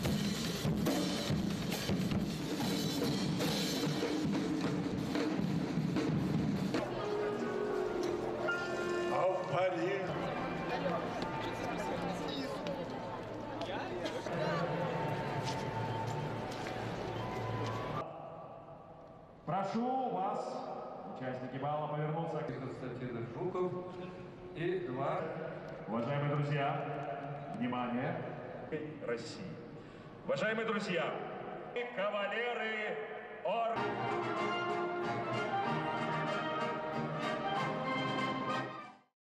Прошу вас, участники балла, повернуться. Константин Жуков и 2. Уважаемые друзья, внимание, России. Уважаемые друзья, кавалеры ордена.